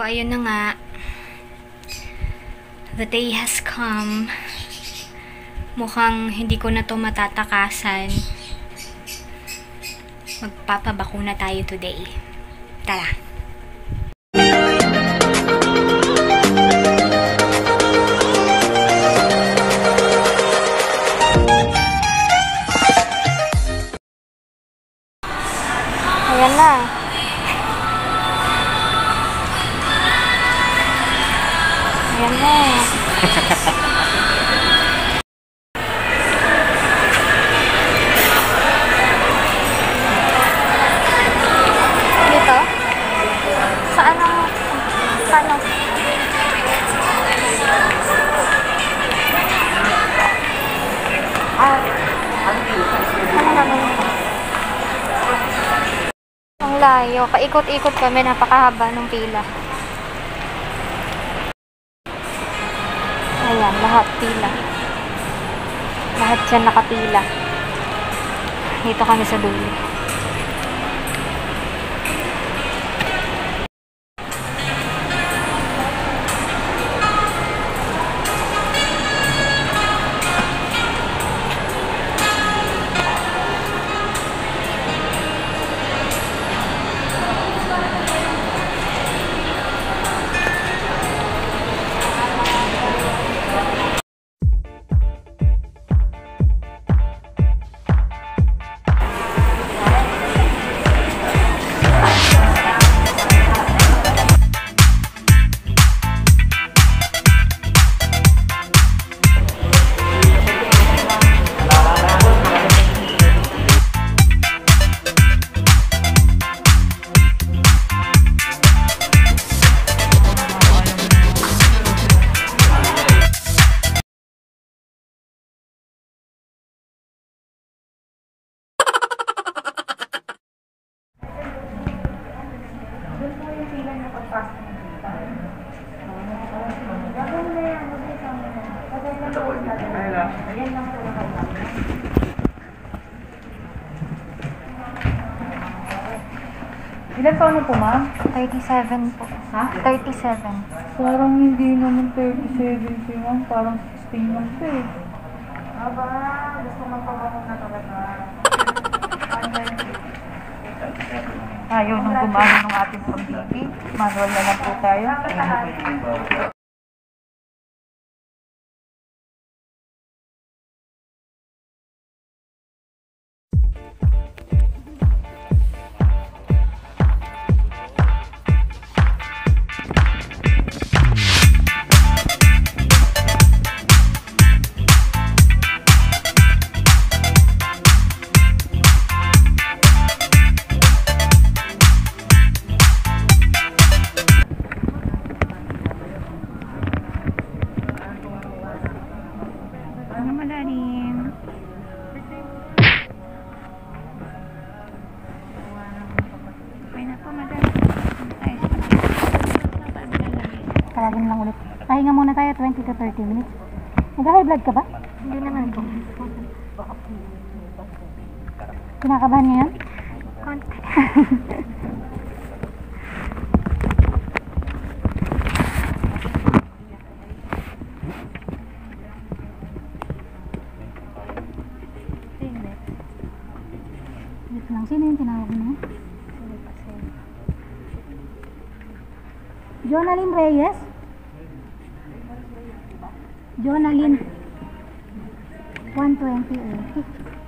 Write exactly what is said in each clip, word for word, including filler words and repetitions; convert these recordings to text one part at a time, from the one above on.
ayun na nga. The day has come. Mukhang hindi ko na to matatakasan. Magpapabakuna tayo today. Tara. Ayan na. Ayan na. Dito? Saan ang... Saan ang... Ah. Ano naman? Ang layo. Paikot-ikot kami. Napakahaba ng pila. Ayan, lahat pila. Lahat dyan nakapila. Dito kami sa dulo. Ilan taon na po, ma'am? thirty-seven po. Ha? thirty-seven. Parang hindi naman thirty-seven si ma'am. Parang sixteen lang siya eh. Aba, gusto magpabakong na talaga. Ayaw nung gumano ng ating pang-baby. Manual na lang po tayo. Tawagin lang ulit. Pahinga muna tayo twenty to thirty minutes. Nag-high blood ka ba? Hindi naman po. Kinakabahan ngayon? Konti. Wait lang. Sino yung tinawag mo? Jonalyn Reyes? Jonalyn one twenty eighty.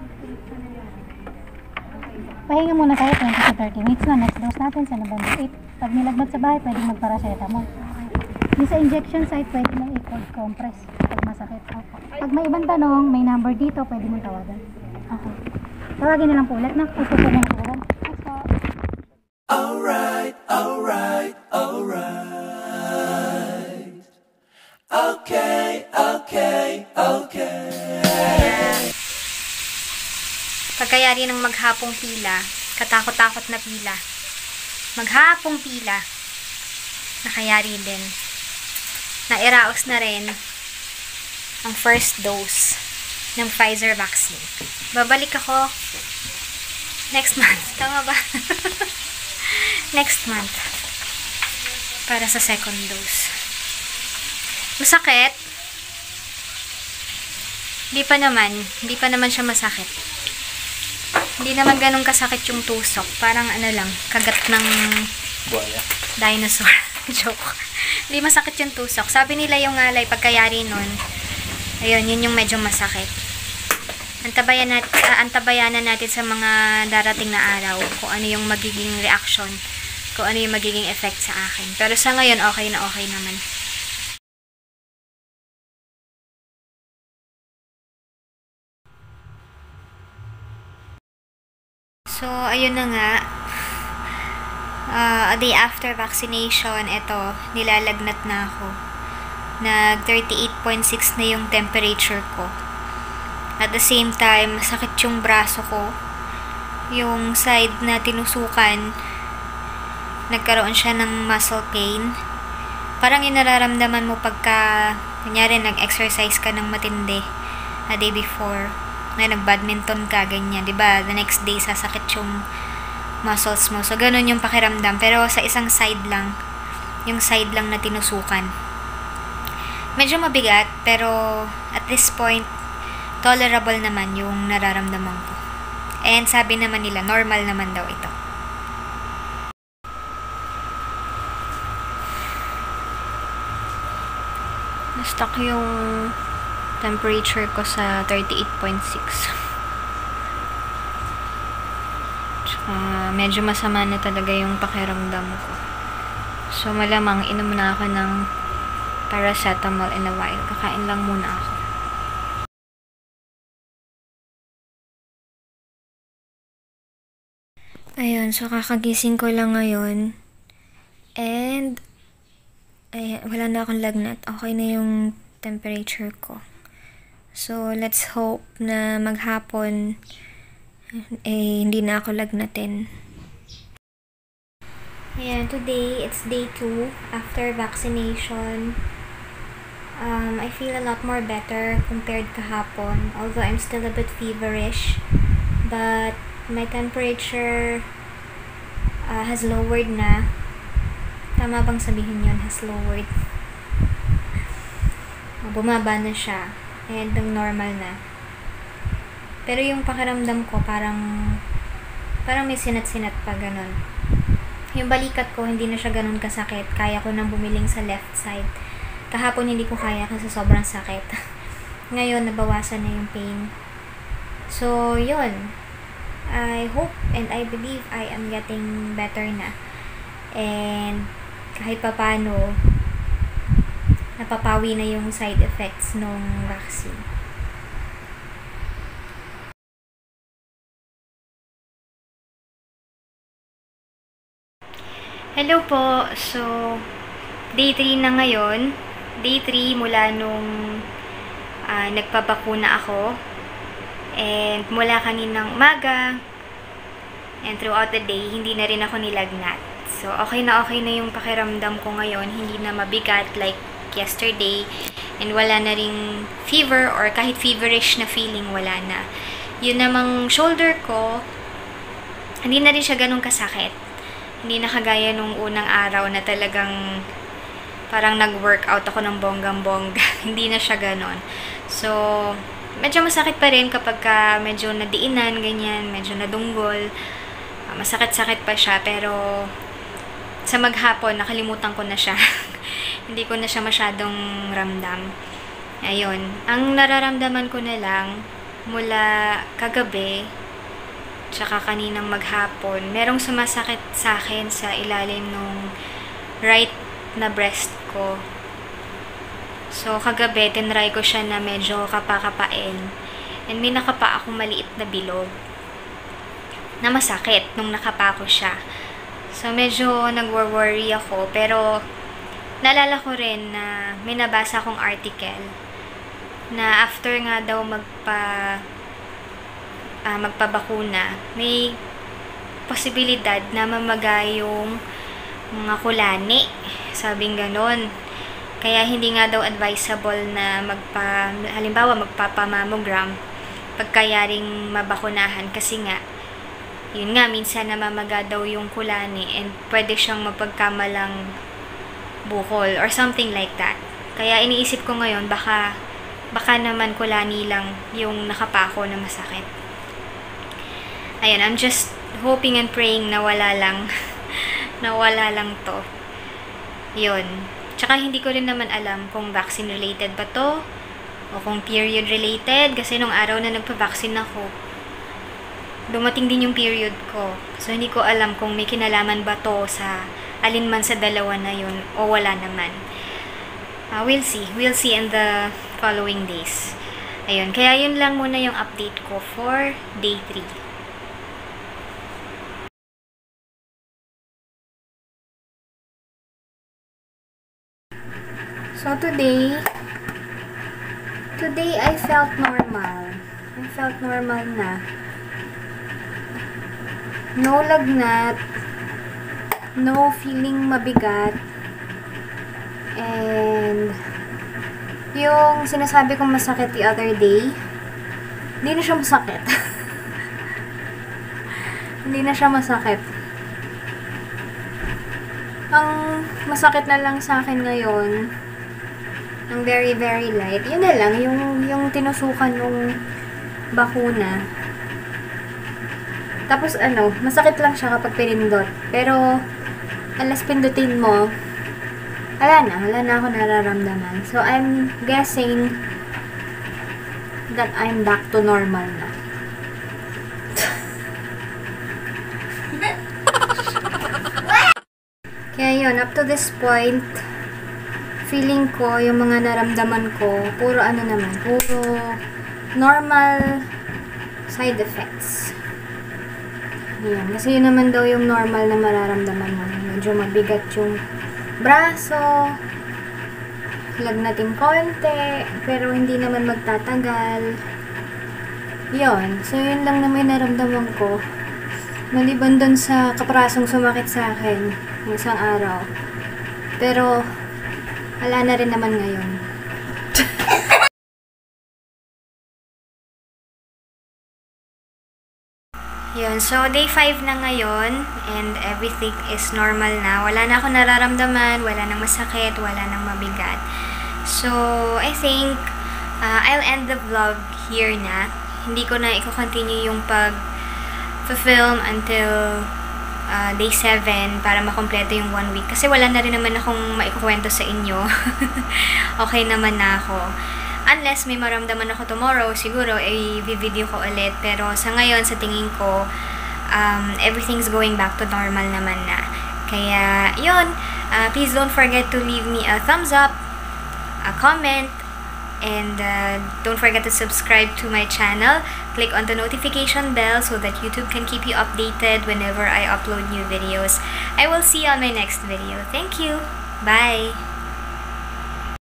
Pahinga muna tayo twenty to thirty minutes na. Next dose natin sa November eight. Pag nilagbat sa bahay, pwede magparacetamol. Yung sa injection site, pwede mong i-cold compress pag masakit. Pag may ibang tanong, may number dito, pwede mong tawagan. Okay. Tawagin na lang po ulit na. Puso po ng tuwan. Let's go. Alright, alright, alright. Okay, okay, okay. Pagkayari ng maghapong pila, katakot-takot na pila, maghapong pila, nakayari din. Nairaos na rin ang first dose ng Pfizer vaccine. Babalik ako next month. Tama ba? Next month. para sa second dose. Masakit? Hindi pa naman. Hindi pa naman siya masakit. Hindi naman ganun kasakit yung tusok. Parang ano lang, kagat ng Buhaya. dinosaur. Joke. Hindi masakit yung tusok. Sabi nila yung alay, pagkayari nun, ayun, yun yung medyo masakit. Antabayan, nat uh, antabayanan natin sa mga darating na araw kung ano yung magiging reaction, kung ano yung magiging effect sa akin. Pero sa ngayon, okay na okay naman. So, ayun na nga. Uh, a day after vaccination, eto, nilalagnat na ako. Nag thirty-eight point six na yung temperature ko. At the same time, sakit yung braso ko. Yung side na tinusukan, nagkaroon siya ng muscle pain. Parang yung nararamdaman mo pagka, kunyari, nag-exercise ka ng matindi a day before. Na nag-badminton ka, ganyan. Diba? The next day, sasakit yung muscles mo. So, ganun yung pakiramdam. Pero sa isang side lang, yung side lang na tinusukan. Medyo mabigat, pero at this point, tolerable naman yung nararamdaman ko. And sabi naman nila, normal naman daw ito. Na-stuck yung temperature ko sa thirty-eight point six. Uh, medyo masama na talaga yung pakiramdam ko. So, malamang inom na ako ng paracetamol in a while. Kakain lang muna ako. Ayun, so kakagising ko lang ngayon. And, ay, wala na akong lagnat. Okay na yung temperature ko. So, let's hope na maghapon eh, hindi na ako lagnatin. Ayan, today, it's day two after vaccination. Um, I feel a lot more better compared kahapon. Although, I'm still a bit feverish. But, my temperature uh, has lowered na. Tama bang sabihin yun? Has lowered. Bumaba na siya. And, normal na. Pero yung pakiramdam ko, parang, parang may sinat-sinat pa, ganun. Yung balikat ko, hindi na siya ganun kasakit. Kaya ko nang bumiling sa left side. Kahapon, hindi ko kaya kasi sobrang sakit. Ngayon, nabawasan na yung pain. So, yun. I hope and I believe I am getting better na. And, kahit papano, napapawi na yung side effects ng vaccine. Hello po. So, day three na ngayon. Day three mula nung uh, nagpabakuna ako. And mula kaninang umaga and throughout the day, hindi na rin ako nilagnat. So, okay na okay na yung pakiramdam ko ngayon. Hindi na mabigat like yesterday. And wala na ring fever or kahit feverish na feeling, wala na. Yun namang shoulder ko, hindi na rin siya ganun kasakit. Hindi na kagaya nung unang araw na talagang parang nag-workout ako ng bonggang-bongga. Hindi na siya ganon. So, medyo masakit pa rin kapag ka medyo nadiinan, ganyan, medyo nadunggol. Uh, masakit-sakit pa siya, pero sa maghapon, nakalimutan ko na siya. Hindi ko na siya masyadong ramdam. Ayun. Ang nararamdaman ko na lang, mula kagabi, tsaka kaninang maghapon, merong sumasakit sa akin sa ilalim nung right na breast ko. So, kagabi, tinry ko siya na medyo kapakapain. And may nakapa akong maliit na bilog na masakit nung nakapa ko siya. So, medyo nag-worry ako. Pero, naalala ko rin na may nabasa akong article na after nga daw magpa Uh, magpabakuna, may posibilidad na mamaga yung mga kulani. Sabing ganon. Kaya hindi nga daw advisable na magpa, halimbawa magpapamammogram pagkayaring mabakunahan kasi nga, yun nga, minsan namamaga daw yung kulani and pwede siyang mapagkamalang bukol or something like that. Kaya iniisip ko ngayon, baka, baka naman kulani lang yung nakapako na masakit. Ayan, I'm just hoping and praying na wala lang, na wala lang to. Yun. Tsaka hindi ko rin naman alam kung vaccine-related ba to o kung period-related. Kasi nung araw na nagpa-vaccine ako, dumating din yung period ko. So, hindi ko alam kung may kinalaman ba to sa alin man sa dalawa na yun o wala naman. Uh, we'll see. We'll see in the following days. Ayun. Kaya yun lang muna yung update ko for day three. So, today, today I felt normal. I felt normal na. No lagnat, no feeling mabigat, and yung sinasabi kong masakit the other day, hindi na siya masakit. Hindi na siya masakit. Ang masakit na lang sa akin ngayon, ang very very light, yun na lang, yung, yung tinusukan nung bakuna. Tapos ano, masakit lang siya kapag pinindot. Pero, alas pindutin mo, wala na, wala na ako nararamdaman. So, I'm guessing that I'm back to normal na. Kaya yun, up to this point, feeling ko, yung mga naramdaman ko, puro ano naman, puro normal side effects. Ayan. Kasi yun naman daw yung normal na mararamdaman mo. Medyo mabigat yung braso, lagnating konti, pero hindi naman magtatagal. Yun. So, yun lang naman yung naramdaman ko. Maliban dun sa kaprasong sumakit sa akin ng isang araw. Pero, wala na rin naman ngayon. Yun, so day five na ngayon and everything is normal na. Wala na ako nararamdaman, wala nang masakit, wala nang mabigat. So, I think uh, I'll end the vlog here na. Hindi ko na i-continue yung pag-film until uh, day seven para makompleto yung one week. Kasi wala na rin naman akong maikukwento sa inyo. Okay naman na ako. Unless may maramdaman ako tomorrow, siguro i-video ko ulit. Pero sa ngayon, sa tingin ko, um, everything's going back to normal naman na. Kaya, yun. Uh, please don't forget to leave me a thumbs up, a comment, and uh, don't forget to subscribe to my channel. Click on the notification bell so that YouTube can keep you updated whenever I upload new videos. I will see you on my next video. Thank you. Bye.